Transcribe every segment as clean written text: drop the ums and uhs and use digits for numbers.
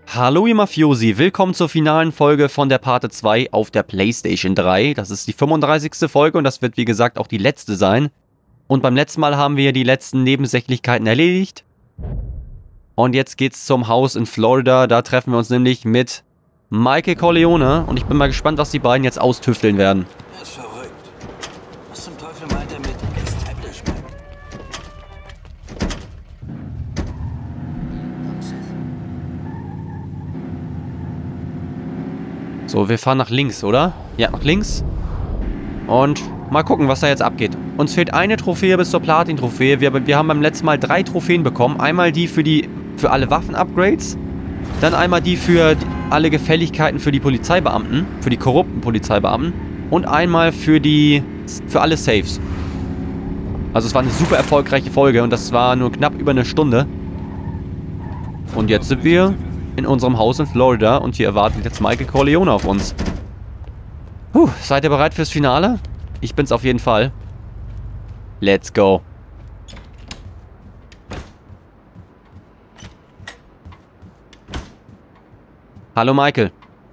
Hallo ihr Mafiosi, willkommen zur finalen Folge von der Parte 2 auf der PlayStation 3. Das ist die 35. Folge und das wird wie gesagt auch die letzte sein. Und beim letzten Mal haben wir die letzten Nebensächlichkeiten erledigt. Und jetzt geht's zum Haus in Florida, da treffen wir uns nämlich mit Michael Corleone. Und ich bin mal gespannt, was die beiden jetzt austüfteln werden. Er ist verrückt. Was zum Teufel meint er mit Establishment? So, wir fahren nach links, oder? Ja, nach links. Und mal gucken, was da jetzt abgeht. Uns fehlt eine Trophäe bis zur Platin-Trophäe. Wir haben beim letzten Mal 3 Trophäen bekommen. Einmal die für alle Waffen-Upgrades. Dann einmal die für alle Gefälligkeiten für die Polizeibeamten. Für die korrupten Polizeibeamten. Und einmal für alle Saves. Also es war eine super erfolgreiche Folge und das war nur knapp über eine Stunde. Und jetzt sind wir in unserem Haus in Florida und hier erwartet jetzt Michael Corleone auf uns. Seid ihr bereit fürs Finale? Ich bin's auf jeden Fall. Let's go. Hallo Michael.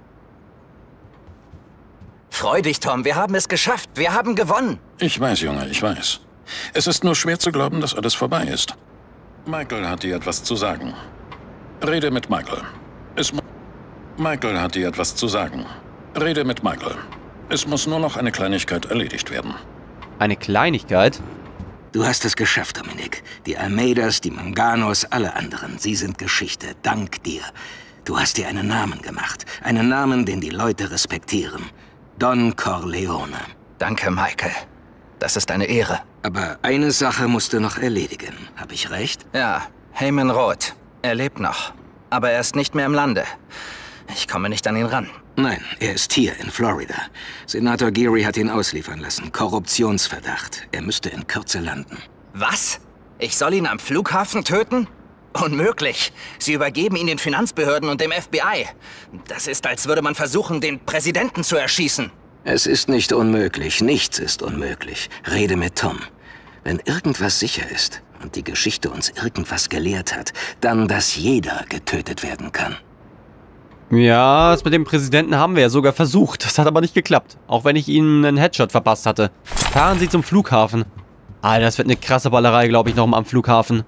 Freu dich, Tom. Wir haben es geschafft. Wir haben gewonnen. Ich weiß, Junge, ich weiß. Es ist nur schwer zu glauben, dass alles vorbei ist. Michael hat dir etwas zu sagen. Rede mit Michael. Michael hat dir etwas zu sagen. Rede mit Michael. Es muss nur noch eine Kleinigkeit erledigt werden. Eine Kleinigkeit? Du hast es geschafft, Dominik. Die Almeidas, die Manganos, alle anderen, sie sind Geschichte. Dank dir. Du hast dir einen Namen gemacht. Einen Namen, den die Leute respektieren. Don Corleone. Danke, Michael. Das ist eine Ehre. Aber eine Sache musst du noch erledigen. Habe ich recht? Ja, Heyman Roth. Er lebt noch. Aber er ist nicht mehr im Lande. Ich komme nicht an ihn ran. Nein, er ist hier in Florida. Senator Geary hat ihn ausliefern lassen. Korruptionsverdacht. Er müsste in Kürze landen. Was? Ich soll ihn am Flughafen töten? Unmöglich. Sie übergeben ihn den Finanzbehörden und dem FBI. Das ist, als würde man versuchen, den Präsidenten zu erschießen. Es ist nicht unmöglich. Nichts ist unmöglich. Rede mit Tom. Wenn irgendwas sicher ist und die Geschichte uns irgendwas gelehrt hat, dann, dass jeder getötet werden kann. Ja, das mit dem Präsidenten haben wir ja sogar versucht. Das hat aber nicht geklappt. Auch wenn ich ihm einen Headshot verpasst hatte. Fahren Sie zum Flughafen. Alter, das wird eine krasse Ballerei, glaube ich, noch mal am Flughafen.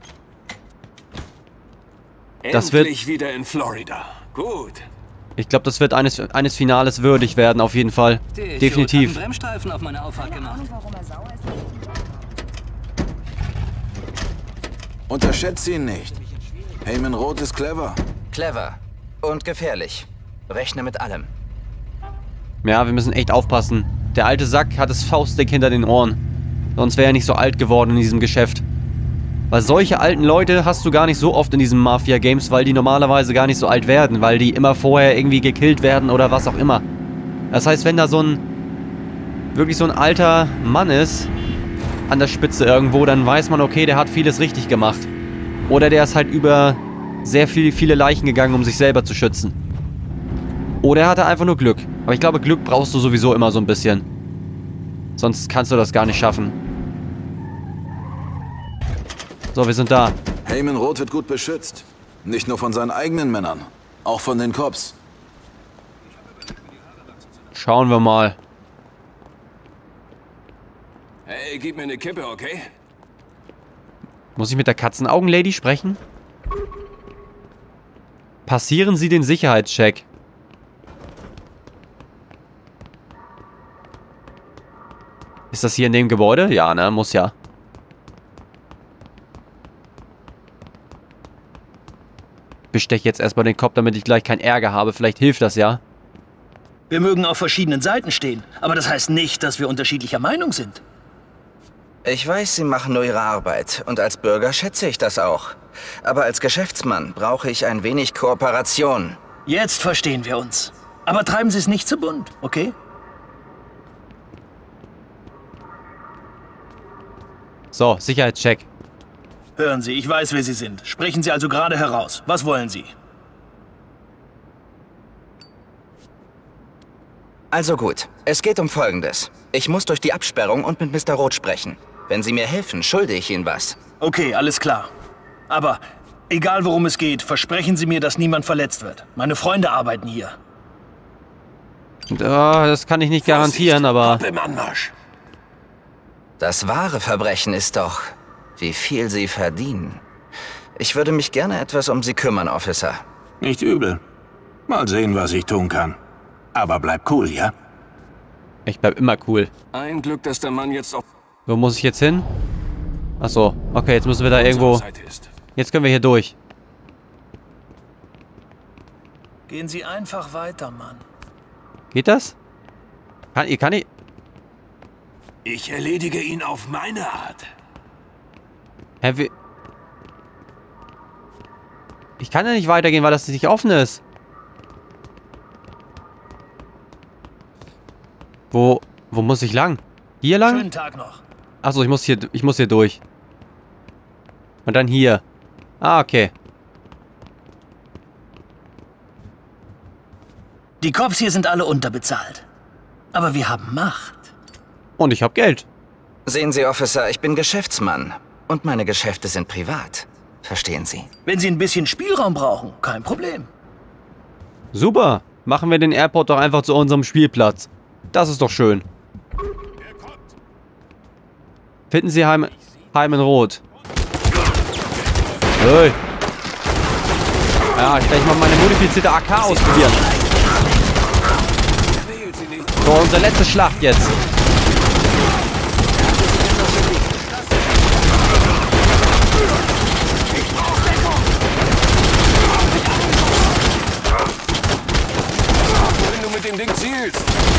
Das wird Endlich wieder in Florida. Gut. Ich glaube, das wird eines Finales würdig werden, auf jeden Fall. Definitiv. Bremsstreifen auf meine Auffahrt gemacht. Unterschätzt ihn nicht. Heyman Roth ist clever. Clever. Und gefährlich. Rechne mit allem. Ja, wir müssen echt aufpassen. Der alte Sack hat das Faustdick hinter den Ohren. Sonst wäre er nicht so alt geworden in diesem Geschäft. Weil solche alten Leute hast du gar nicht so oft in diesen Mafia-Games, weil die normalerweise gar nicht so alt werden, weil die immer vorher irgendwie gekillt werden oder was auch immer. Das heißt, wenn da wirklich so ein alter Mann ist, an der Spitze irgendwo, dann weiß man, okay, der hat vieles richtig gemacht. Oder der ist halt über sehr viele Leichen gegangen, um sich selber zu schützen. Oder er hatte einfach nur Glück. Aber ich glaube, Glück brauchst du sowieso immer so ein bisschen. Sonst kannst du das gar nicht schaffen. So, wir sind da. Heyman Roth wird gut beschützt. Nicht nur von seinen eigenen Männern, auch von den Cops. Schauen wir mal. Hey, gib mir eine Kippe, okay? Muss ich mit der Katzenaugen-Lady sprechen? Passieren Sie den Sicherheitscheck. Ist das hier in dem Gebäude? Ja, ne? Muss ja. Bestech jetzt erstmal den Kopf, damit ich gleich keinen Ärger habe. Vielleicht hilft das ja. Wir mögen auf verschiedenen Seiten stehen, aber das heißt nicht, dass wir unterschiedlicher Meinung sind. Ich weiß, Sie machen nur Ihre Arbeit. Und als Bürger schätze ich das auch. Aber als Geschäftsmann brauche ich ein wenig Kooperation. Jetzt verstehen wir uns. Aber treiben Sie es nicht zu bunt, okay? So, Sicherheitscheck. Hören Sie, ich weiß, wer Sie sind. Sprechen Sie also gerade heraus. Was wollen Sie? Also gut, es geht um Folgendes. Ich muss durch die Absperrung und mit Mr. Roth sprechen. Wenn Sie mir helfen, schulde ich Ihnen was. Okay, alles klar. Aber Egal worum es geht, versprechen Sie mir, dass niemand verletzt wird. Meine Freunde arbeiten hier. Das kann ich nicht garantieren, aber... Im Anmarsch. Das wahre Verbrechen ist doch, wie viel Sie verdienen. Ich würde mich gerne etwas um Sie kümmern, Officer. Nicht übel. Mal sehen, was ich tun kann. Aber bleib cool, ja? Ich bleib immer cool. Ein Glück, dass der Mann jetzt auf Wo muss ich jetzt hin? Achso, okay, jetzt müssen wir da unserer irgendwo... Seite ist. Jetzt können wir hier durch. Gehen Sie einfach weiter, Mann. Geht das? Kann ich... Ich erledige ihn auf meine Art. Hä, wie... Ich kann ja nicht weitergehen, weil das nicht offen ist. Wo muss ich lang? Hier lang? Schönen Tag noch. Achso, ich muss hier durch. Und dann hier. Ah, okay. Die Cops hier sind alle unterbezahlt. Aber wir haben Macht. Und ich habe Geld. Sehen Sie, Officer, ich bin Geschäftsmann. Und meine Geschäfte sind privat. Verstehen Sie? Wenn Sie ein bisschen Spielraum brauchen, kein Problem. Super. Machen wir den Airport doch einfach zu unserem Spielplatz. Das ist doch schön. Finden Sie Hyman Roth. Hey. Ja, ich werde mal meine modifizierte AK ausprobieren. So, unsere letzte Schlacht jetzt. Wenn du mit dem Ding zielst.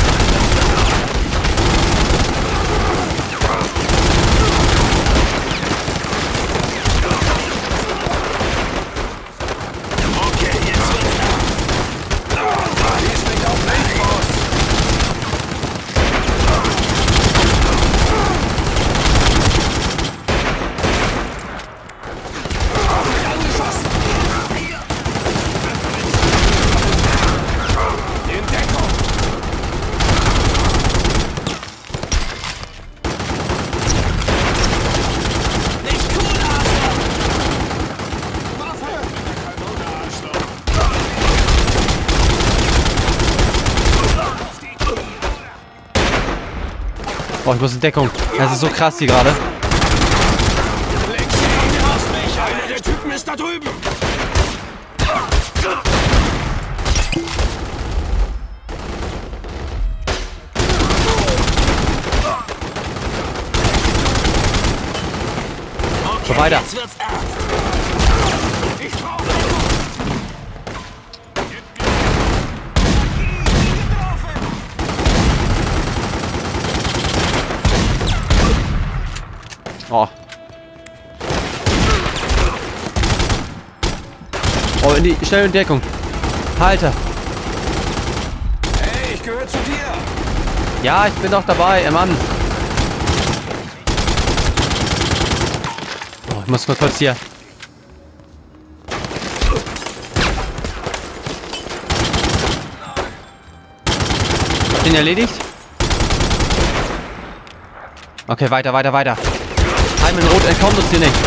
Oh, ich muss in Deckung. Das ist so krass hier gerade. Einer der Typen ist da drüben. So, weiter. Oh. Oh, schnell in Deckung. Halte. Hey, ich gehöre zu dir. Ja, ich bin doch dabei, Mann. Oh, ich muss mal kurz hier. Hab den erledigt? Okay, weiter. Hyman Roth entkommt uns hier nicht.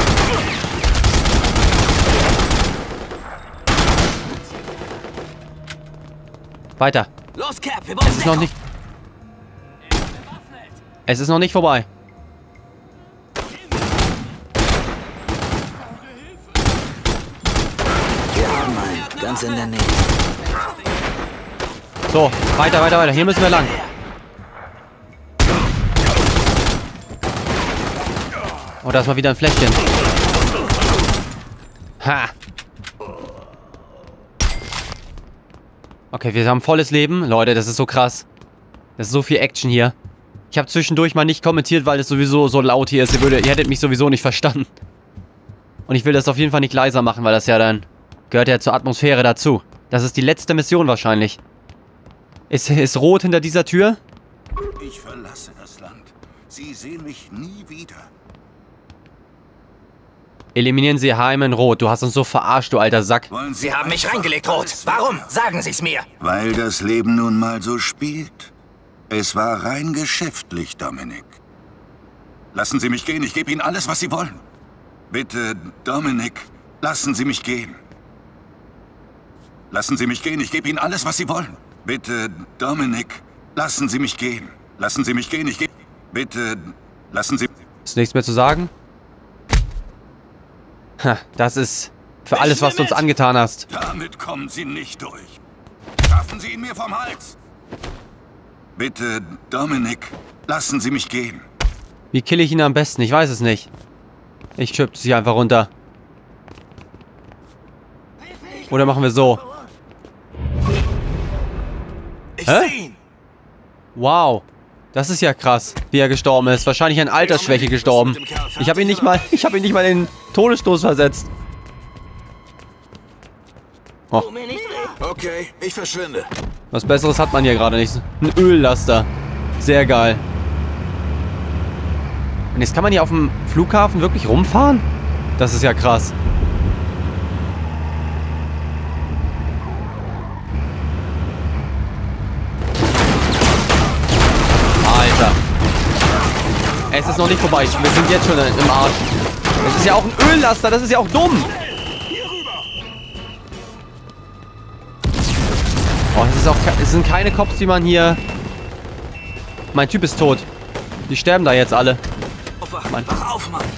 Weiter. Los, Cap, wir Es ist noch nicht... Es ist noch nicht vorbei. Wir haben einen, ganz in der Nähe. So, weiter. Hier müssen wir lang. Oh, da ist mal wieder ein Fläschchen. Ha! Okay, wir haben volles Leben. Leute, das ist so krass. Das ist so viel Action hier. Ich habe zwischendurch mal nicht kommentiert, weil es sowieso so laut hier ist. Ihr hättet mich sowieso nicht verstanden. Und ich will das auf jeden Fall nicht leiser machen, weil das ja dann... Gehört ja zur Atmosphäre dazu. Das ist die letzte Mission wahrscheinlich. Ist Rot hinter dieser Tür? Ich verlasse das Land. Sie sehen mich nie wieder. Eliminieren Sie Hyman Roth. Du hast uns so verarscht, du alter Sack. Wollen Sie haben mich reingelegt, Roth. Warum? Sagen Sie es mir. Weil das Leben nun mal so spielt. Es war rein geschäftlich, Dominik. Lassen Sie mich gehen, ich gebe Ihnen alles, was Sie wollen. Bitte, Dominik, lassen Sie mich gehen. Lassen Sie mich gehen, ich gebe Ihnen alles, was Sie wollen. Bitte, Dominic, lassen Sie mich gehen. Lassen Sie mich gehen, ich gebe... Bitte, lassen Sie... Ist nichts mehr zu sagen? Ha, das ist für alles, was du uns angetan hast. Damit kommen Sie nicht durch. Schaffen Sie ihn mir vom Hals. Bitte, Dominic, lassen Sie mich gehen. Wie kill ich ihn am besten? Ich weiß es nicht. Ich schütte sie einfach runter. Oder machen wir so? Hä? Wow. Das ist ja krass, wie er gestorben ist. Wahrscheinlich an Altersschwäche gestorben. Ich habe ihn nicht mal in den Todesstoß versetzt. Oh. Okay, ich verschwinde. Was Besseres hat man hier gerade nicht. Ein Öllaster. Sehr geil. Und jetzt kann man hier auf dem Flughafen wirklich rumfahren? Das ist ja krass. Alter. Es ist noch nicht vorbei. Wir sind jetzt schon im Arsch. Das ist ja auch ein Öllaster. Das ist ja auch dumm. Oh, es sind keine Cops, die man hier... Mein Typ ist tot. Die sterben da jetzt alle. Mann. Wach auf, Mann!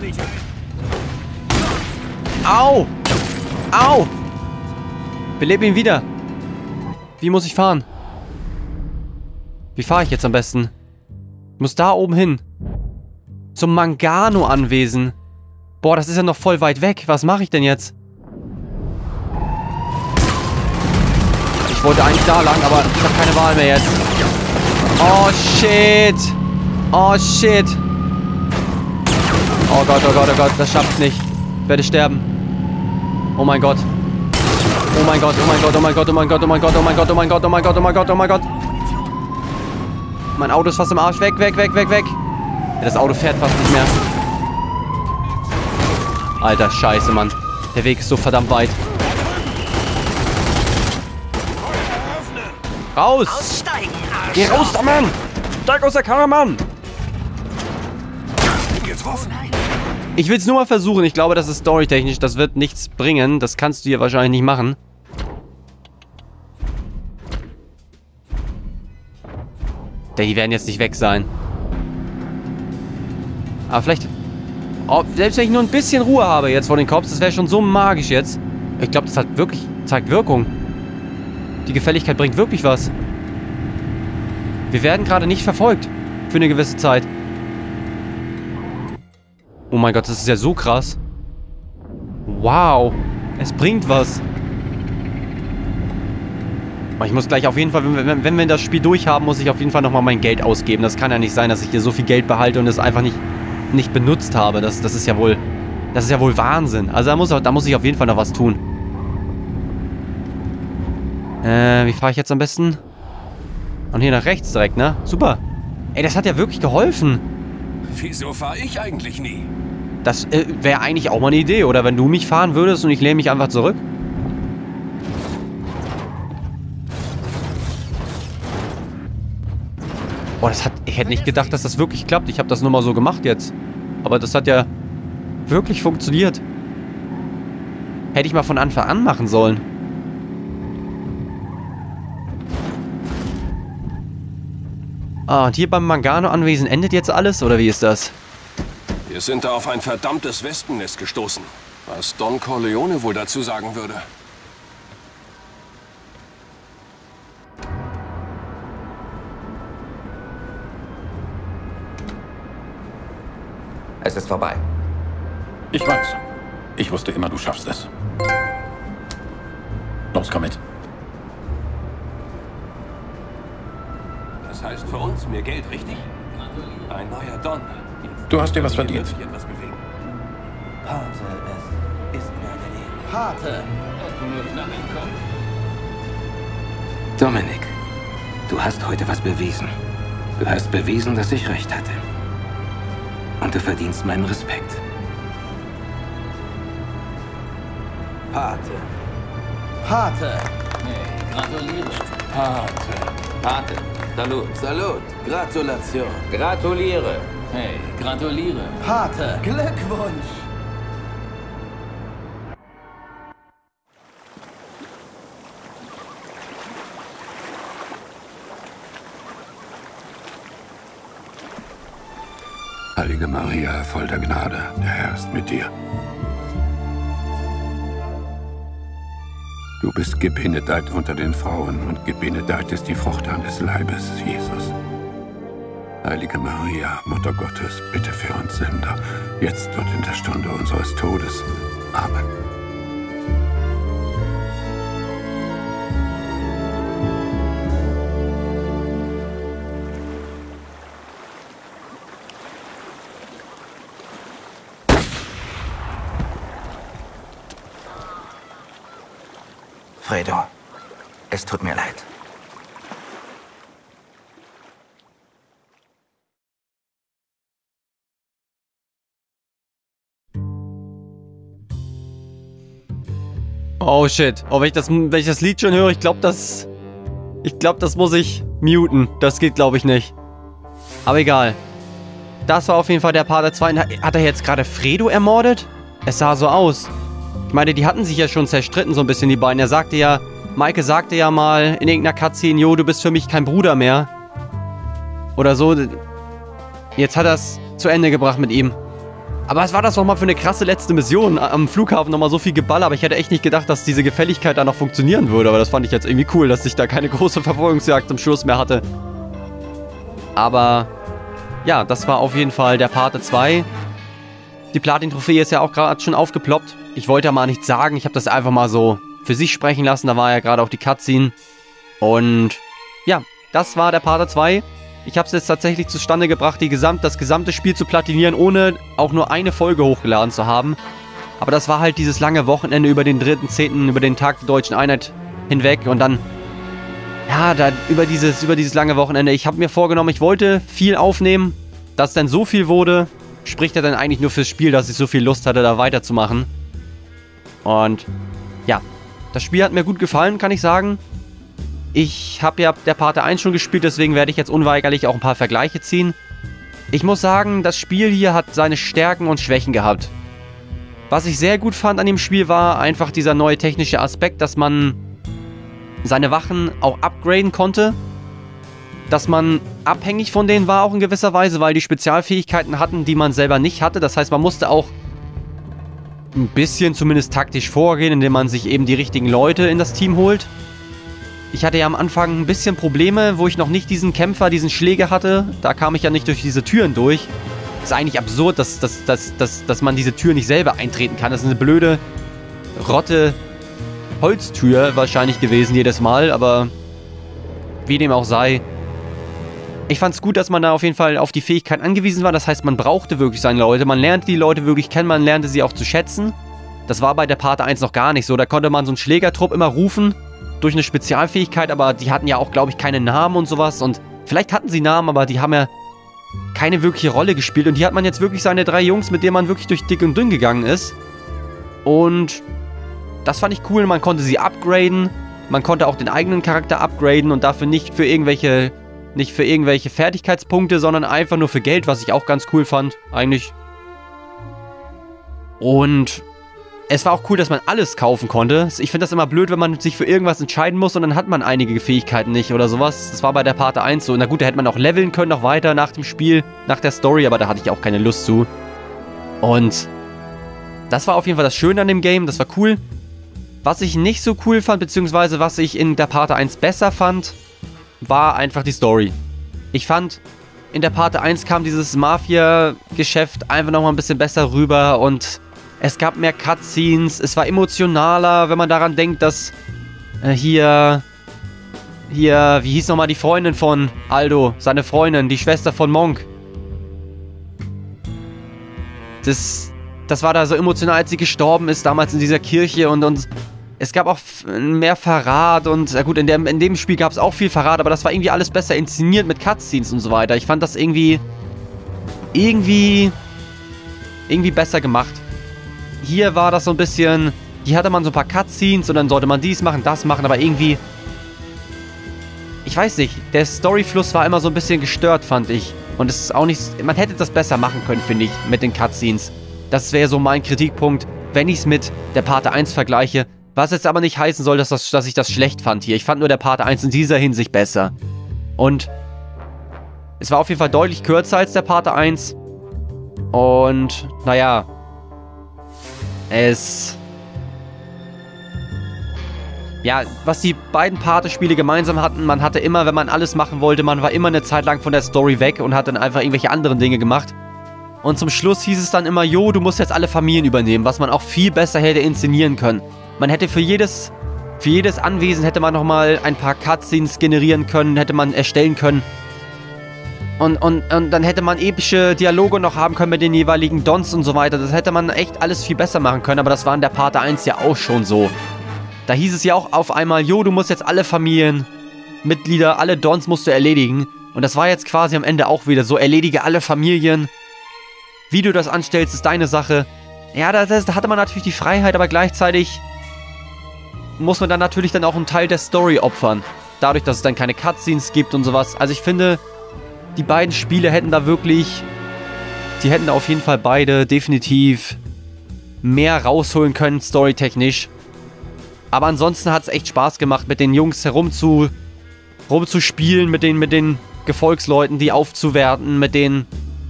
Au! Au! Belebe ihn wieder. Wie muss ich fahren? Wie fahre ich jetzt am besten? Ich muss da oben hin. Zum Mangano-Anwesen. Boah, das ist ja noch voll weit weg. Was mache ich denn jetzt? Ich wollte eigentlich da lang, aber ich habe keine Wahl mehr jetzt. Oh, shit. Oh, shit. Oh Gott, oh Gott, oh Gott. Das schafft es nicht. Ich werde sterben. Oh mein Gott. Oh mein Gott, oh mein Gott, oh mein Gott, oh mein Gott, oh mein Gott, oh mein Gott, oh mein Gott, oh mein Gott, oh mein Gott, oh mein Gott. Mein Auto ist fast im Arsch. Weg, weg, weg, weg, weg. Ja, das Auto fährt fast nicht mehr. Alter, scheiße, Mann. Der Weg ist so verdammt weit. Raus! Aussteigen, Arsch! Geh raus da, Mann! Steig aus der Karre, Mann! Ich will es nur mal versuchen. Ich glaube, das ist storytechnisch. Das wird nichts bringen. Das kannst du hier wahrscheinlich nicht machen. Die werden jetzt nicht weg sein. Aber vielleicht... Oh, selbst wenn ich nur ein bisschen Ruhe habe jetzt vor den Cops, das wäre schon so magisch jetzt. Ich glaube, das hat wirklich... zeigt Wirkung. Die Gefälligkeit bringt wirklich was. Wir werden gerade nicht verfolgt. Für eine gewisse Zeit. Oh mein Gott, das ist ja so krass. Wow. Es bringt was. Ich muss gleich auf jeden Fall, wenn wir das Spiel durchhaben, muss ich auf jeden Fall nochmal mein Geld ausgeben. Das kann ja nicht sein, dass ich hier so viel Geld behalte und es einfach nicht benutzt habe. Das ist ja wohl Wahnsinn. Also da muss ich auf jeden Fall noch was tun. Wie fahre ich jetzt am besten? Und hier nach rechts direkt, ne? Super. Ey, das hat ja wirklich geholfen. Wieso fahre ich eigentlich nie? Das wäre eigentlich auch mal eine Idee, oder? Wenn du mich fahren würdest und ich lehne mich einfach zurück. Boah, ich hätte nicht gedacht, dass das wirklich klappt. Ich habe das nur mal so gemacht jetzt. Aber das hat ja wirklich funktioniert. Hätte ich mal von Anfang an machen sollen. Ah, und hier beim Mangano-Anwesen endet jetzt alles, oder wie ist das? Wir sind da auf ein verdammtes Wespennest gestoßen. Was Don Corleone wohl dazu sagen würde. Es ist vorbei. Ich weiß. Ich wusste immer, du schaffst es. Los, komm mit. Das heißt für uns mehr Geld, richtig? Ein neuer Don. Du hast dir was verdient. Pate, es ist mir eine Ehre. Pate! Dominic, du hast heute was bewiesen. Du hast bewiesen, dass ich recht hatte. Und du verdienst meinen Respekt. Pate. Pate! Hey, gratuliere. Pate. Pate. Salut. Salut. Gratulation. Gratuliere. Hey, gratuliere. Pate. Glückwunsch. Heilige Maria, voll der Gnade, der Herr ist mit dir. Du bist gebenedeit unter den Frauen und gebenedeit ist die Frucht deines Leibes, Jesus. Heilige Maria, Mutter Gottes, bitte für uns Sünder, jetzt und in der Stunde unseres Todes. Amen. Fredo, es tut mir leid. Oh shit. Oh, wenn ich das Lied schon höre, ich glaube, das muss ich muten. Das geht, glaube ich, nicht. Aber egal. Das war auf jeden Fall der Part 2. Hat er jetzt gerade Fredo ermordet? Es sah so aus. Ich meine, die hatten sich ja schon zerstritten so ein bisschen, die beiden. Er sagte ja, Maike sagte ja mal in irgendeiner Cutscene, jo, du bist für mich kein Bruder mehr. Oder so. Jetzt hat er es zu Ende gebracht mit ihm. Aber was war das nochmal für eine krasse letzte Mission? Am Flughafen nochmal so viel Geballer, aber ich hätte echt nicht gedacht, dass diese Gefälligkeit da noch funktionieren würde. Aber das fand ich jetzt irgendwie cool, dass ich da keine große Verfolgungsjagd zum Schluss mehr hatte. Aber ja, das war auf jeden Fall der Part 2. Die Platin-Trophäe ist ja auch gerade schon aufgeploppt. Ich wollte ja mal nichts sagen, ich habe das einfach mal so für sich sprechen lassen. Da war ja gerade auch die Cutscene. Und ja, das war der Part 2. Ich habe es jetzt tatsächlich zustande gebracht, das gesamte Spiel zu platinieren, ohne auch nur eine Folge hochgeladen zu haben. Aber das war halt dieses lange Wochenende über den 3.10., über den Tag der Deutschen Einheit hinweg. Und dann, ja, über dieses lange Wochenende. Ich habe mir vorgenommen, ich wollte viel aufnehmen. Dass dann so viel wurde, spricht ja dann eigentlich nur fürs Spiel, dass ich so viel Lust hatte, da weiterzumachen. Und ja, das Spiel hat mir gut gefallen, kann ich sagen. Ich habe ja der Part 1 schon gespielt, deswegen werde ich jetzt unweigerlich auch ein paar Vergleiche ziehen. Ich muss sagen, das Spiel hier hat seine Stärken und Schwächen gehabt. Was ich sehr gut fand an dem Spiel war einfach dieser neue technische Aspekt, dass man seine Wachen auch upgraden konnte. Dass man abhängig von denen war auch in gewisser Weise, weil die Spezialfähigkeiten hatten, die man selber nicht hatte. Das heißt, man musste auch ein bisschen zumindest taktisch vorgehen, indem man sich eben die richtigen Leute in das Team holt. Ich hatte ja am Anfang ein bisschen Probleme, wo ich noch nicht diesen Kämpfer, diesen Schläger hatte. Da kam ich ja nicht durch diese Türen durch. Ist eigentlich absurd, dass man diese Tür nicht selber eintreten kann. Das ist eine blöde, rotte Holztür wahrscheinlich gewesen jedes Mal, aber wie dem auch sei. Ich fand es gut, dass man da auf jeden Fall auf die Fähigkeit angewiesen war. Das heißt, man brauchte wirklich seine Leute. Man lernte die Leute wirklich kennen, man lernte sie auch zu schätzen. Das war bei der Part 1 noch gar nicht so. Da konnte man so einen Schlägertrupp immer rufen durch eine Spezialfähigkeit, aber die hatten ja auch, glaube ich, keine Namen und sowas. Und vielleicht hatten sie Namen, aber die haben ja keine wirkliche Rolle gespielt. Und hier hat man jetzt wirklich seine 3 Jungs, mit denen man wirklich durch dick und dünn gegangen ist. Und das fand ich cool. Man konnte sie upgraden. Man konnte auch den eigenen Charakter upgraden und dafür nicht für irgendwelche Fertigkeitspunkte, sondern einfach nur für Geld, was ich auch ganz cool fand, eigentlich. Und es war auch cool, dass man alles kaufen konnte. Ich finde das immer blöd, wenn man sich für irgendwas entscheiden muss und dann hat man einige Fähigkeiten nicht oder sowas. Das war bei der Part 1 so. Na gut, da hätte man auch leveln können, noch weiter nach dem Spiel, nach der Story, aber da hatte ich auch keine Lust zu. Und das war auf jeden Fall das Schöne an dem Game, das war cool. Was ich nicht so cool fand, beziehungsweise was ich in der Part 1 besser fand, war einfach die Story. Ich fand, in der Part 1 kam dieses Mafia-Geschäft einfach nochmal ein bisschen besser rüber und es gab mehr Cutscenes, es war emotionaler, wenn man daran denkt, dass hier, wie hieß nochmal die Freundin von Aldo, seine Freundin, die Schwester von Monk. Das war da so emotional, als sie gestorben ist, damals in dieser Kirche und es gab auch mehr Verrat und, na gut, in dem Spiel gab es auch viel Verrat, aber das war irgendwie alles besser inszeniert mit Cutscenes und so weiter. Ich fand das irgendwie besser gemacht. Hier war das so ein bisschen, hier hatte man so ein paar Cutscenes und dann sollte man dies machen, das machen, aber irgendwie, ich weiß nicht, der Storyfluss war immer so ein bisschen gestört, fand ich. Und es ist auch nicht, man hätte das besser machen können, finde ich, mit den Cutscenes. Das wäre so mein Kritikpunkt, wenn ich es mit der Part 1 vergleiche. Was jetzt aber nicht heißen soll, dass ich das schlecht fand hier. Ich fand nur der Part 1 in dieser Hinsicht besser. Und es war auf jeden Fall deutlich kürzer als der Part 1. Und, naja, ja, was die beiden Pate-Spiele gemeinsam hatten, man hatte immer, wenn man alles machen wollte, man war immer eine Zeit lang von der Story weg und hat dann einfach irgendwelche anderen Dinge gemacht. Und zum Schluss hieß es dann immer, jo, du musst jetzt alle Familien übernehmen, was man auch viel besser hätte inszenieren können. Man hätte für jedes Anwesen hätte man nochmal ein paar Cutscenes generieren können, hätte man erstellen können. Und dann hätte man epische Dialoge noch haben können mit den jeweiligen Dons und so weiter. Das hätte man echt alles viel besser machen können, aber das war in der Pate 1 ja auch schon so. Da hieß es ja auch auf einmal, jo, du musst jetzt alle Familienmitglieder, alle Dons musst du erledigen. Und das war jetzt quasi am Ende auch wieder so, erledige alle Familien. Wie du das anstellst, ist deine Sache. Ja, da hatte man natürlich die Freiheit, aber gleichzeitig muss man dann natürlich dann auch einen Teil der Story opfern. Dadurch, dass es dann keine Cutscenes gibt und sowas. Also ich finde, die beiden Spiele hätten da wirklich, die hätten da auf jeden Fall beide definitiv mehr rausholen können, storytechnisch. Aber ansonsten hat es echt Spaß gemacht, mit den Jungs rumzuspielen, mit den Gefolgsleuten, die aufzuwerten, mit denen...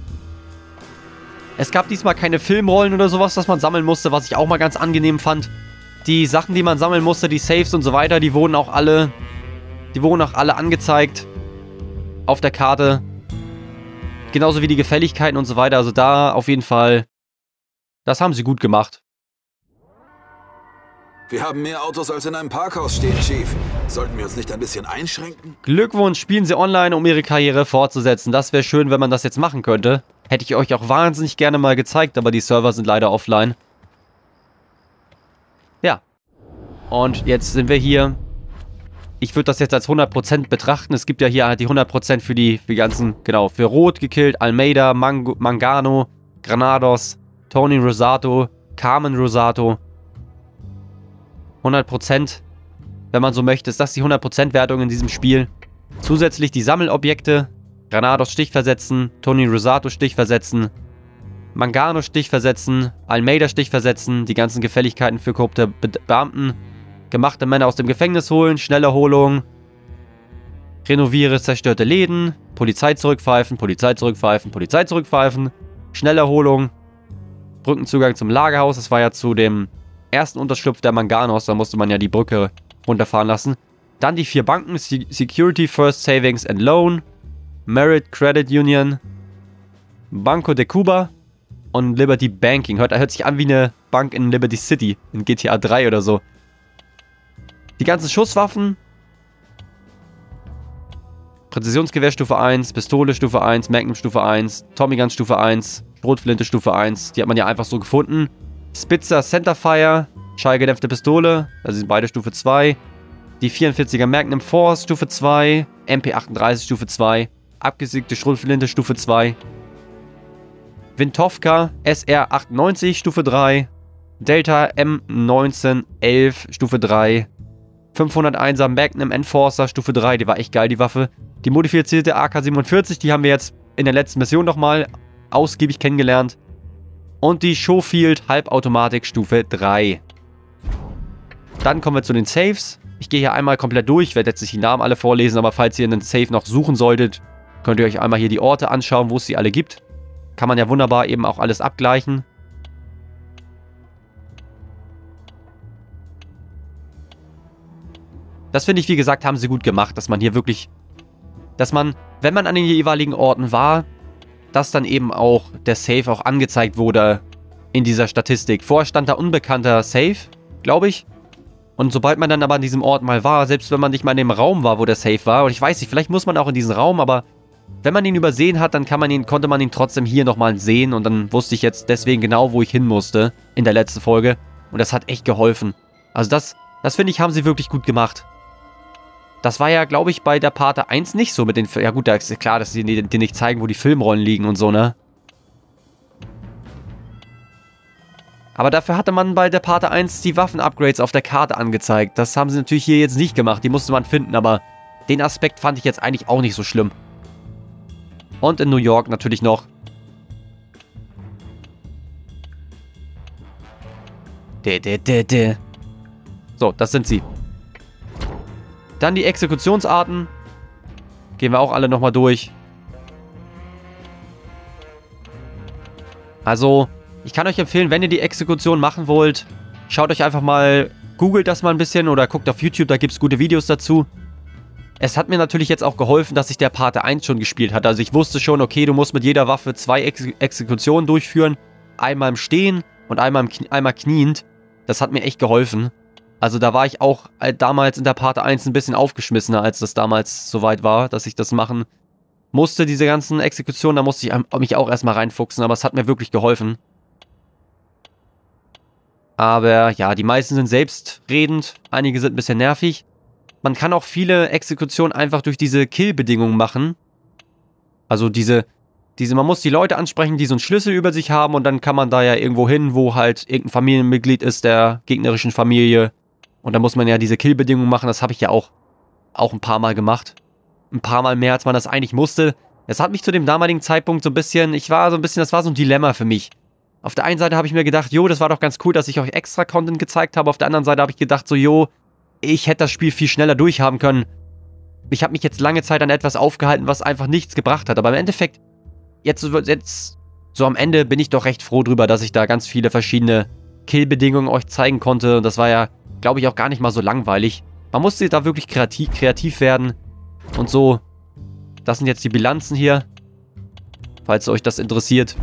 Es gab diesmal keine Filmrollen oder sowas, was man sammeln musste, was ich auch mal ganz angenehm fand. Die Sachen, die man sammeln musste, die Saves und so weiter, die wurden auch alle angezeigt auf der Karte. Genauso wie die Gefälligkeiten und so weiter. Also da auf jeden Fall, das haben sie gut gemacht. Wir haben mehr Autos als in einem Parkhaus stehen, Chief. Sollten wir uns nicht ein bisschen einschränken? Glückwunsch, spielen Sie online, um Ihre Karriere fortzusetzen. Das wäre schön, wenn man das jetzt machen könnte. Hätte ich euch auch wahnsinnig gerne mal gezeigt, aber die Server sind leider offline. Ja. Und jetzt sind wir hier. Ich würde das jetzt als 100% betrachten. Es gibt ja hier halt die 100% für die ganzen, genau, für Rot gekillt, Almeida, Mangano, Granados, Tony Rosato, Carmen Rosato. 100%, wenn man so möchte, ist das die 100% Wertung in diesem Spiel. Zusätzlich die Sammelobjekte. Granados Stich versetzen, Tony Rosato Stich versetzen, Mangano Stich versetzen, Almeida Stich versetzen, die ganzen Gefälligkeiten für korrupte Beamten, gemachte Männer aus dem Gefängnis holen, Schnellerholung, renoviere zerstörte Läden, Polizei zurückpfeifen, Polizei zurückpfeifen, Polizei zurückpfeifen, Schnellerholung, Brückenzugang zum Lagerhaus, das war ja zu dem ersten Unterschlupf der Manganos, da musste man ja die Brücke runterfahren lassen. Dann die 4 Banken, Security First Savings and Loan, Merit Credit Union, Banco de Cuba und Liberty Banking. Hört sich an wie eine Bank in Liberty City, in GTA 3 oder so. Die ganzen Schusswaffen. Präzisionsgewehr Stufe 1, Pistole Stufe 1, Magnum Stufe 1, Tommy Gun Stufe 1, Schrotflinte Stufe 1. Die hat man ja einfach so gefunden. Spitzer Centerfire, schallgedämpfte Pistole, also sind beide Stufe 2. Die 44er Magnum Force Stufe 2, MP38 Stufe 2. Abgesiegte Schrotflinte Stufe 2. Wintowka SR98 Stufe 3. Delta M1911 Stufe 3. 501er Magnum Enforcer Stufe 3. Die war echt geil, die Waffe. Die modifizierte AK-47, die haben wir jetzt in der letzten Mission nochmal ausgiebig kennengelernt. Und die Schofield Halbautomatik Stufe 3. Dann kommen wir zu den Saves. Ich gehe hier einmal komplett durch. Ich werde jetzt nicht die Namen alle vorlesen, aber falls ihr einen Save noch suchen solltet, könnt ihr euch einmal hier die Orte anschauen, wo es sie alle gibt. Kann man ja wunderbar eben auch alles abgleichen. Das finde ich, wie gesagt, haben sie gut gemacht, dass man hier wirklich, dass man, wenn man an den jeweiligen Orten war, dass dann eben auch der Save auch angezeigt wurde in dieser Statistik. Vorher stand da unbekannter Save, glaube ich. Und sobald man dann aber an diesem Ort mal war, selbst wenn man nicht mal in dem Raum war, wo der Save war, und ich weiß nicht, vielleicht muss man auch in diesen Raum, aber wenn man ihn übersehen hat, dann konnte man ihn trotzdem hier nochmal sehen und dann wusste ich jetzt deswegen genau, wo ich hin musste in der letzten Folge. Und das hat echt geholfen. Also das finde ich, haben sie wirklich gut gemacht. Das war ja, glaube ich, bei der Pate 1 nicht so mit den... Ja gut, da ist klar, dass sie dir nicht zeigen, wo die Filmrollen liegen und so, ne? Aber dafür hatte man bei der Pate 1 die Waffen-Upgrades auf der Karte angezeigt. Das haben sie natürlich hier jetzt nicht gemacht. Die musste man finden, aber den Aspekt fand ich jetzt eigentlich auch nicht so schlimm. Und in New York natürlich noch. So, das sind sie. Dann die Exekutionsarten. Gehen wir auch alle nochmal durch. Also, ich kann euch empfehlen, wenn ihr die Exekution machen wollt, schaut euch einfach mal, googelt das mal ein bisschen oder guckt auf YouTube, da gibt es gute Videos dazu. Es hat mir natürlich jetzt auch geholfen, dass ich der Pate 1 schon gespielt hatte. Also ich wusste schon, okay, du musst mit jeder Waffe 2 Exekutionen durchführen. Einmal im Stehen und einmal kniend. Das hat mir echt geholfen. Also da war ich auch damals in der Pate 1 ein bisschen aufgeschmissener, als das damals soweit war, dass ich das machen musste, diese ganzen Exekutionen. Da musste ich mich auch erstmal reinfuchsen, aber es hat mir wirklich geholfen. Aber ja, die meisten sind selbstredend, einige sind ein bisschen nervig. Man kann auch viele Exekutionen einfach durch diese Kill-Bedingungen machen. Also man muss die Leute ansprechen, die so einen Schlüssel über sich haben und dann kann man da ja irgendwo hin, wo halt irgendein Familienmitglied ist der gegnerischen Familie. Und dann muss man ja diese Kill-Bedingungen machen, das habe ich ja auch ein paar Mal gemacht. Ein paar Mal mehr, als man das eigentlich musste. Es hat mich zu dem damaligen Zeitpunkt so ein bisschen, das war so ein Dilemma für mich. Auf der einen Seite habe ich mir gedacht, jo, das war doch ganz cool, dass ich euch extra Content gezeigt habe. Auf der anderen Seite habe ich gedacht, so, jo, ich hätte das Spiel viel schneller durchhaben können. Ich habe mich jetzt lange Zeit an etwas aufgehalten, was einfach nichts gebracht hat. Aber im Endeffekt, jetzt so am Ende bin ich doch recht froh drüber, dass ich da ganz viele verschiedene Kill-Bedingungen euch zeigen konnte. Und das war ja, glaube ich, auch gar nicht mal so langweilig. Man musste da wirklich kreativ werden. Und so, das sind jetzt die Bilanzen hier. Falls euch das interessiert.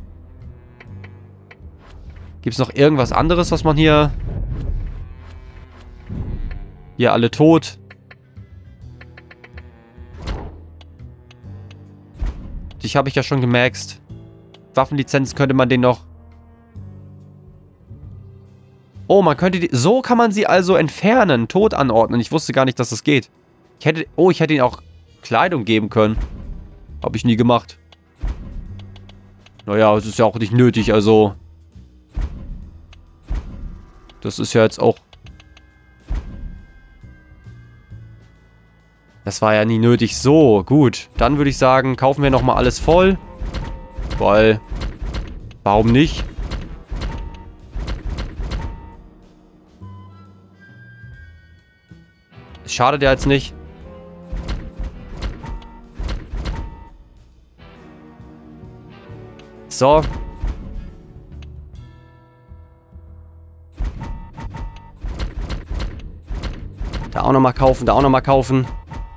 Gibt es noch irgendwas anderes, was man hier... Hier alle tot. Dich habe ich ja schon gemaxt. Waffenlizenz könnte man den noch... Oh, man könnte die... So kann man sie also entfernen, tot anordnen. Ich wusste gar nicht, dass das geht. Ich hätte ihnen auch Kleidung geben können. Habe ich nie gemacht. Naja, es ist ja auch nicht nötig, also... Das ist ja jetzt auch... Das war ja nie nötig. So, gut. Dann würde ich sagen, kaufen wir nochmal alles voll. Weil... Warum nicht? Es schadet ja jetzt nicht. So. Da auch nochmal kaufen, da auch nochmal kaufen.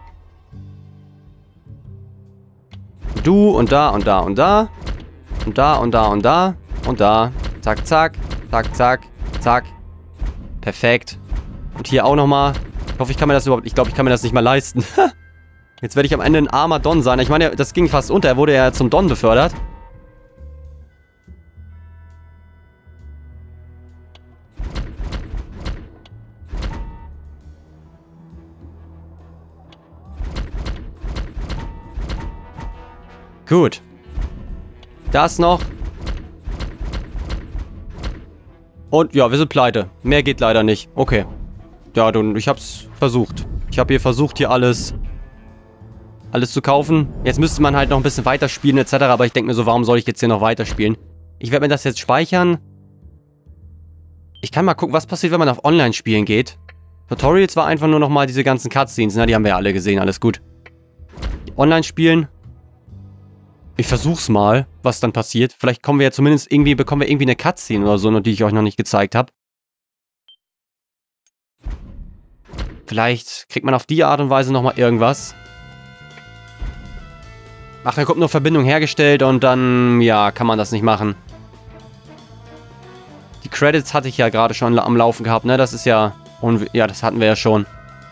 Du und da und da und da. Und da und da und da. Und da. Zack, zack. Zack, zack. Zack. Perfekt. Und hier auch nochmal. Ich hoffe, ich kann mir das überhaupt... Ich glaube, ich kann mir das nicht mal leisten. Jetzt werde ich am Ende ein armer Don sein. Ich meine, das ging fast unter. Er wurde ja zum Don befördert. Gut. Das noch. Und ja, wir sind pleite. Mehr geht leider nicht. Okay. Ja, ich hab's versucht. Ich habe hier versucht, hier alles zu kaufen. Jetzt müsste man halt noch ein bisschen weiterspielen etc. Aber ich denke mir so, warum soll ich jetzt hier noch weiterspielen? Ich werde mir das jetzt speichern. Ich kann mal gucken, was passiert, wenn man auf Online-Spielen geht. Tutorials war einfach nur nochmal diese ganzen Cutscenes. Na, die haben wir ja alle gesehen. Alles gut. Online-Spielen. Ich versuch's mal, was dann passiert. Vielleicht bekommen wir irgendwie eine Cutscene oder so, die ich euch noch nicht gezeigt habe. Vielleicht kriegt man auf die Art und Weise nochmal irgendwas. Ach, da kommt nur Verbindung hergestellt und dann, ja, kann man das nicht machen. Die Credits hatte ich ja gerade schon am Laufen gehabt, ne? Das ist ja... Ja, das hatten wir ja schon.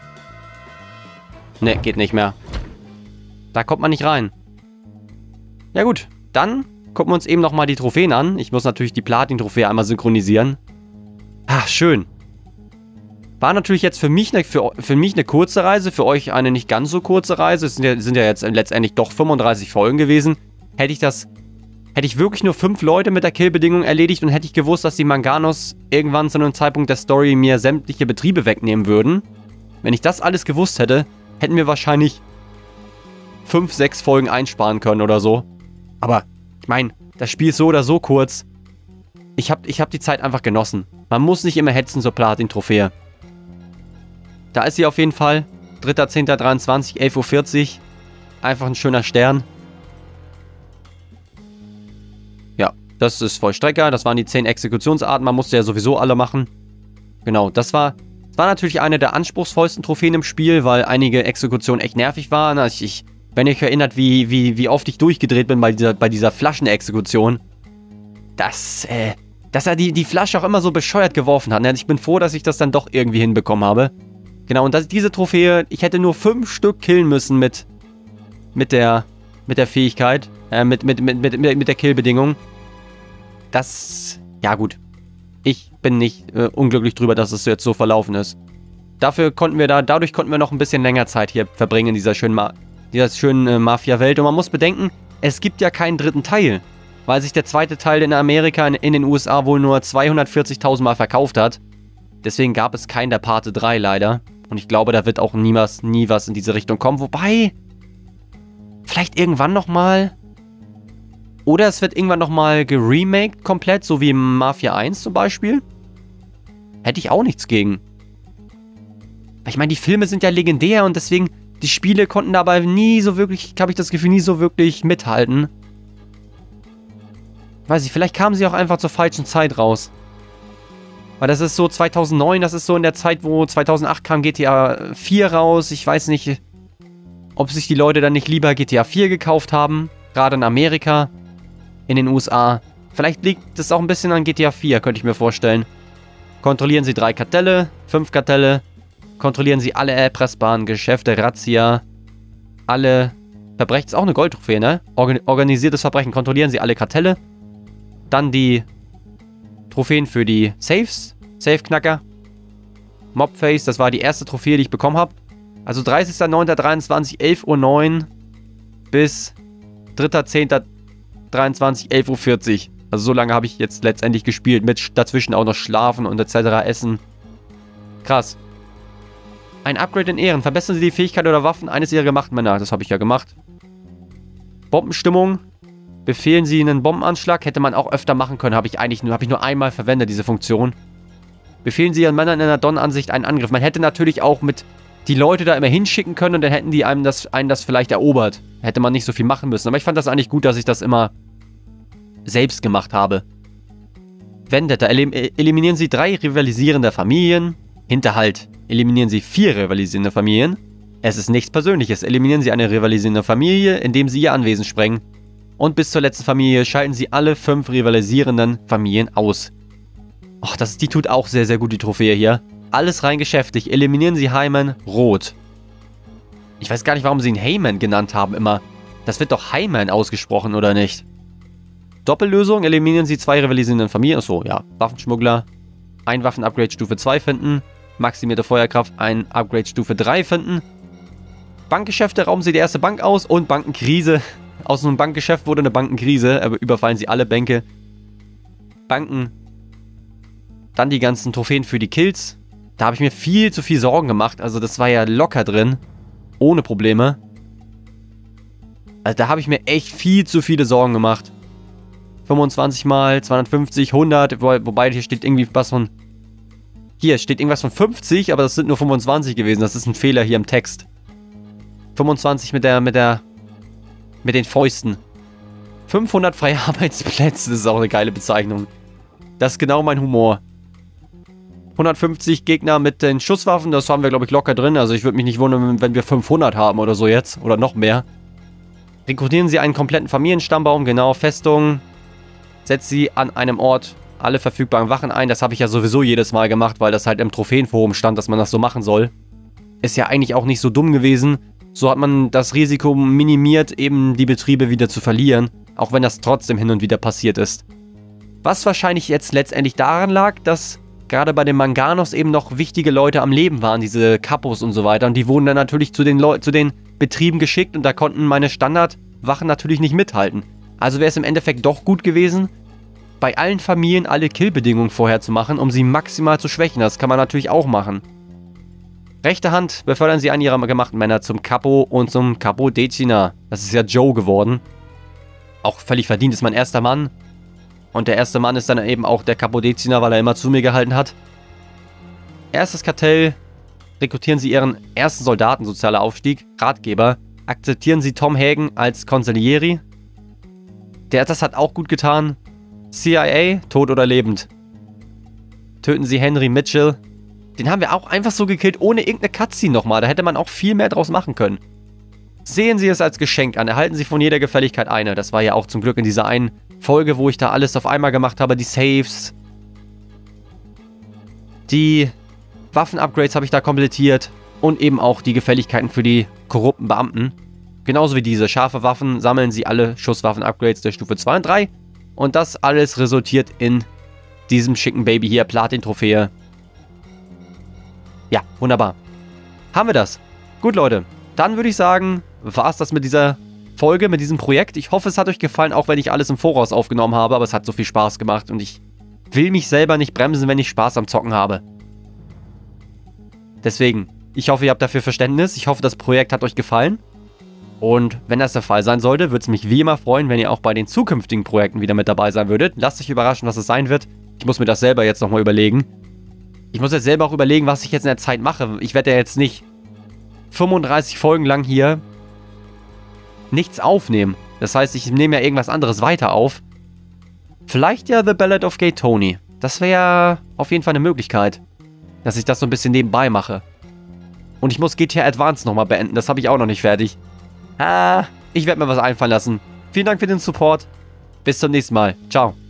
Ne, geht nicht mehr. Da kommt man nicht rein. Ja gut, dann gucken wir uns eben nochmal die Trophäen an. Ich muss natürlich die Platin-Trophäe einmal synchronisieren. Ach, schön. War natürlich jetzt für mich eine kurze Reise, für euch eine nicht ganz so kurze Reise. Es sind ja jetzt letztendlich doch 35 Folgen gewesen. Hätte ich wirklich nur 5 Leute mit der Kill-Bedingung erledigt und hätte ich gewusst, dass die Manganos irgendwann zu einem Zeitpunkt der Story mir sämtliche Betriebe wegnehmen würden. Wenn ich das alles gewusst hätte, hätten wir wahrscheinlich 5, 6 Folgen einsparen können oder so. Aber, ich meine, das Spiel ist so oder so kurz. Ich hab die Zeit einfach genossen. Man muss nicht immer hetzen zur Platin-Trophäe. Da ist sie auf jeden Fall. 3.10.23, 11:40 Uhr. Einfach ein schöner Stern. Ja, Das ist Vollstrecker. Das waren die 10 Exekutionsarten. Man musste ja sowieso alle machen. Genau, das war natürlich eine der anspruchsvollsten Trophäen im Spiel, weil einige Exekutionen echt nervig waren. Also wenn ihr euch erinnert, wie oft ich durchgedreht bin bei dieser Flaschenexekution, dass er die Flasche auch immer so bescheuert geworfen hat. Ich bin froh, dass ich das dann doch irgendwie hinbekommen habe. Genau, und diese Trophäe, ich hätte nur 5 Stück killen müssen mit der Fähigkeit, mit der Killbedingung. Ja gut. Ich bin nicht unglücklich drüber, dass es jetzt so verlaufen ist. Dadurch konnten wir noch ein bisschen länger Zeit hier verbringen in dieser schönen Mafia-Welt. Und man muss bedenken, es gibt ja keinen dritten Teil. Weil sich der zweite Teil in Amerika, in den USA wohl nur 240.000 Mal verkauft hat. Deswegen gab es keinen der Parte 3 leider. Und ich glaube, da wird auch nie was in diese Richtung kommen. Wobei, vielleicht irgendwann nochmal. Oder es wird irgendwann nochmal geremaked komplett, so wie Mafia 1 zum Beispiel. Hätte ich auch nichts gegen. Weil ich meine, die Filme sind ja legendär und deswegen, die Spiele konnten dabei nie so wirklich, habe ich das Gefühl, nie so wirklich mithalten. Weiß ich, vielleicht kamen sie auch einfach zur falschen Zeit raus. Weil das ist so 2009, das ist so in der Zeit, wo 2008 kam GTA 4 raus. Ich weiß nicht, ob sich die Leute dann nicht lieber GTA 4 gekauft haben. Gerade in Amerika, in den USA. Vielleicht liegt es auch ein bisschen an GTA 4, könnte ich mir vorstellen. Kontrollieren Sie 3 Kartelle, 5 Kartelle. Kontrollieren Sie alle erpressbaren Geschäfte, Razzia. Alle Verbrechen, ist auch eine Goldtrophäe, ne? Organisiertes Verbrechen, kontrollieren Sie alle Kartelle. Dann die Trophäen für die Safes, Safe-Knacker. Mobface, das war die erste Trophäe, die ich bekommen habe. Also 30.09.23, 11:09 Uhr bis 3.10.23, 11:40 Uhr. Also so lange habe ich jetzt letztendlich gespielt, mit dazwischen auch noch Schlafen und etc. Essen. Krass. Ein Upgrade in Ehren. Verbessern Sie die Fähigkeit oder Waffen eines Ihrer gemachten Männer. Das habe ich ja gemacht. Bombenstimmung. Befehlen Sie einen Bombenanschlag. Hätte man auch öfter machen können. Habe ich nur einmal verwendet, diese Funktion. Befehlen Sie Ihren Männern in einer Don-Ansicht einen Angriff. Man hätte natürlich auch mit die Leute da immer hinschicken können und dann hätten die einen das vielleicht erobert. Hätte man nicht so viel machen müssen. Aber ich fand das eigentlich gut, dass ich das immer selbst gemacht habe. Vendetta. Eliminieren Sie 3 rivalisierende Familien. Hinterhalt. Eliminieren Sie 4 rivalisierende Familien. Es ist nichts Persönliches. Eliminieren Sie eine rivalisierende Familie, indem Sie Ihr Anwesen sprengen. Und bis zur letzten Familie schalten Sie alle 5 rivalisierenden Familien aus. Och, die tut auch sehr, sehr gut, die Trophäe hier. Alles rein geschäftig. Eliminieren Sie Hyman rot. Ich weiß gar nicht, warum Sie ihn Heyman genannt haben immer. Das wird doch Hyman ausgesprochen, oder nicht? Doppellösung. Eliminieren Sie 2 rivalisierenden Familien. Achso, ja. Waffenschmuggler. Ein Waffen-Upgrade Stufe 2 finden. Maximierte Feuerkraft. Ein Upgrade Stufe 3 finden. Bankgeschäfte. Rauben Sie die erste Bank aus. Und Bankenkrise. Aus einem Bankgeschäft wurde eine Bankenkrise. Aber überfallen Sie alle Bänke. Banken. Dann die ganzen Trophäen für die Kills. Da habe ich mir viel zu viel Sorgen gemacht. Also das war ja locker drin. Ohne Probleme. Also da habe ich mir echt viel zu viele Sorgen gemacht. 25 mal, 250, 100. Wobei hier steht irgendwie was von... Hier steht irgendwas von 50, aber das sind nur 25 gewesen. Das ist ein Fehler hier im Text. 25 mit den Fäusten. 500 freie Arbeitsplätze. Das ist auch eine geile Bezeichnung. Das ist genau mein Humor. 150 Gegner mit den Schusswaffen. Das haben wir, glaube ich, locker drin. Also ich würde mich nicht wundern, wenn wir 500 haben oder so jetzt. Oder noch mehr. Rekrutieren Sie einen kompletten Familienstammbaum. Genau, Festung. Setzt Sie an einem Ort alle verfügbaren Wachen ein. Das habe ich ja sowieso jedes Mal gemacht, weil das halt im Trophäenforum stand, dass man das so machen soll. Ist ja eigentlich auch nicht so dumm gewesen. So hat man das Risiko minimiert, eben die Betriebe wieder zu verlieren. Auch wenn das trotzdem hin und wieder passiert ist. Was wahrscheinlich jetzt letztendlich daran lag, dass gerade bei den Manganos eben noch wichtige Leute am Leben waren, diese Kapos und so weiter. Und die wurden dann natürlich zu den Betrieben geschickt und da konnten meine Standardwachen natürlich nicht mithalten. Also wäre es im Endeffekt doch gut gewesen, bei allen Familien alle Killbedingungen vorher zu machen, um sie maximal zu schwächen. Das kann man natürlich auch machen. Rechte Hand befördern Sie einen Ihrer gemachten Männer zum Capo und zum Capodecina. Das ist ja Joe geworden. Auch völlig verdient, ist mein erster Mann. Und der erste Mann ist dann eben auch der Capodecina, weil er immer zu mir gehalten hat. Erstes Kartell. Rekrutieren Sie Ihren ersten Soldaten, sozialer Aufstieg. Ratgeber. Akzeptieren Sie Tom Hagen als Consiglieri. Das hat auch gut getan. CIA, tot oder lebend. Töten Sie Henry Mitchell. Den haben wir auch einfach so gekillt, ohne irgendeine Cutscene nochmal. Da hätte man auch viel mehr draus machen können. Sehen Sie es als Geschenk an. Erhalten Sie von jeder Gefälligkeit eine. Das war ja auch zum Glück in dieser einen Folge, wo ich da alles auf einmal gemacht habe. Die Saves. Die Waffen-Upgrades habe ich da komplettiert. Und eben auch die Gefälligkeiten für die korrupten Beamten. Genauso wie diese. Scharfe Waffen sammeln Sie alle Schusswaffen-Upgrades der Stufe 2 und 3. Und das alles resultiert in diesem schicken Baby hier. Platin-Trophäe. Ja, wunderbar. Haben wir das. Gut, Leute. Dann würde ich sagen, war es das mit dieser Folge, mit diesem Projekt. Ich hoffe, es hat euch gefallen, auch wenn ich alles im Voraus aufgenommen habe. Aber es hat so viel Spaß gemacht und ich will mich selber nicht bremsen, wenn ich Spaß am Zocken habe. Deswegen, ich hoffe, ihr habt dafür Verständnis. Ich hoffe, das Projekt hat euch gefallen. Und wenn das der Fall sein sollte, würde es mich wie immer freuen, wenn ihr auch bei den zukünftigen Projekten wieder mit dabei sein würdet. Lasst euch überraschen, was es sein wird. Ich muss mir das selber jetzt nochmal überlegen. Ich muss jetzt selber auch überlegen, was ich jetzt in der Zeit mache. Ich werde ja jetzt nicht 35 Folgen lang hier nichts aufnehmen. Das heißt, ich nehme ja irgendwas anderes weiter auf. Vielleicht ja The Ballad of Gay Tony. Das wäre ja auf jeden Fall eine Möglichkeit, dass ich das so ein bisschen nebenbei mache. Und ich muss GTA Advance nochmal beenden. Das habe ich auch noch nicht fertig. Ich werde mir was einfallen lassen. Vielen Dank für den Support. Bis zum nächsten Mal. Ciao.